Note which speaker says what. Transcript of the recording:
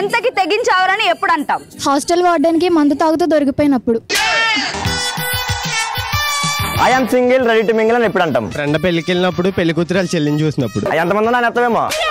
Speaker 1: ఎంతకి తెగించావరని ఎప్పుడు అంటాం?
Speaker 2: హాస్టల్ వార్డెన్కి మందు తాగుతూ దొరికిపోయినప్పుడు.
Speaker 3: I'm single ready to mingle అని ఎప్పుడు అంటాం?
Speaker 4: ఫ్రెండ్ పెళ్లికి వెళ్ళినప్పుడు, పెళ్లి కూతురు చెల్లిని చూసినప్పుడు.
Speaker 3: ఎంతమంది ఉన్నా ఎత్తవేమో.